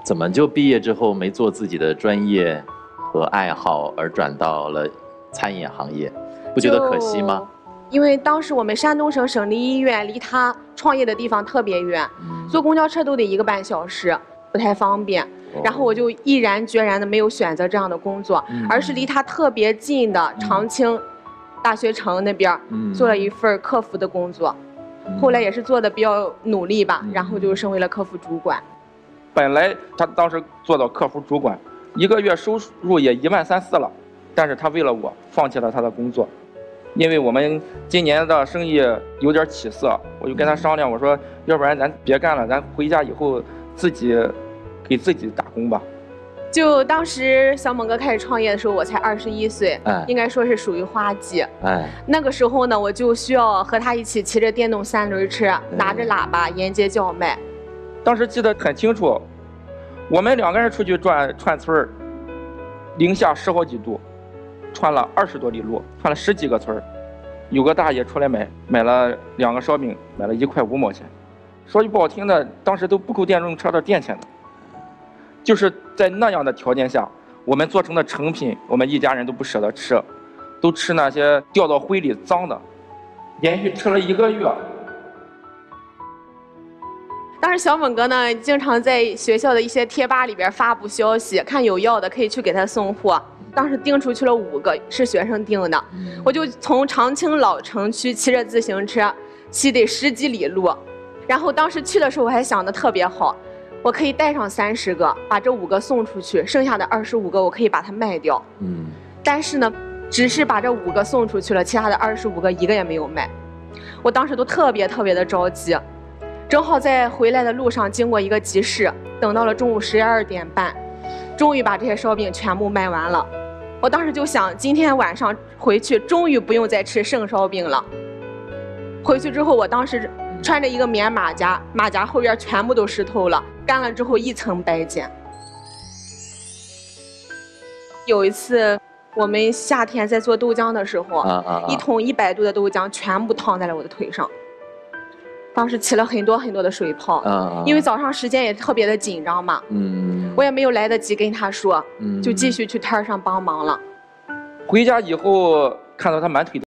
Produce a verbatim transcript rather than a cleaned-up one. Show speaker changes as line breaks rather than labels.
怎么就毕业之后没做自己的专业和爱好，而转到了餐饮行业？不觉得可惜吗？
因为当时我们山东省省立医院离他创业的地方特别远，嗯、坐公交车都得一个半小时，不太方便。哦、然后我就毅然决然的没有选择这样的工作，嗯、而是离他特别近的长青大学城那边、嗯、做了一份客服的工作。嗯、后来也是做的比较努力吧，嗯、然后就升为了客服主管。
本来他当时做到客服主管，一个月收入也一万三四了，但是他为了我放弃了他的工作，因为我们今年的生意有点起色，我就跟他商量，我说要不然咱别干了，咱回家以后自己给自己打工吧。
就当时小猛哥开始创业的时候，我才二十一岁，哎，应该说是属于花季。哎，那个时候呢，我就需要和他一起骑着电动三轮车，哎、拿着喇叭沿街叫卖。
当时记得很清楚，我们两个人出去转串村儿，零下十好几度，穿了二十多里路，穿了十几个村儿。有个大爷出来买，买了两个烧饼，买了一块五毛钱。说句不好听的，当时都不够电动车的电钱的。就是在那样的条件下，我们做成的成品，我们一家人都不舍得吃，都吃那些掉到灰里脏的，连续吃了一个月。
当时小猛哥呢，经常在学校的一些贴吧里边发布消息，看有要的可以去给他送货。当时订出去了五个，是学生订的，嗯、我就从长青老城区骑着自行车，骑得十几里路。然后当时去的时候我还想的特别好，我可以带上三十个，把这五个送出去，剩下的二十五个我可以把它卖掉。嗯，但是呢，只是把这五个送出去了，其他的二十五个一个也没有卖。我当时都特别特别的着急。正好在回来的路上经过一个集市，等到了中午十二点半，终于把这些烧饼全部卖完了。我当时就想，今天晚上回去终于不用再吃剩烧饼了。回去之后，我当时穿着一个棉马甲，马甲后边全部都湿透了，干了之后一层白茧。有一次我们夏天在做豆浆的时候，啊啊啊一桶一百度的豆浆全部烫在了我的腿上。当时起了很多很多的水泡，啊、因为早上时间也特别的紧张嘛，嗯，我也没有来得及跟他说，嗯、就继续去摊上帮忙了。
回家以后看到他满腿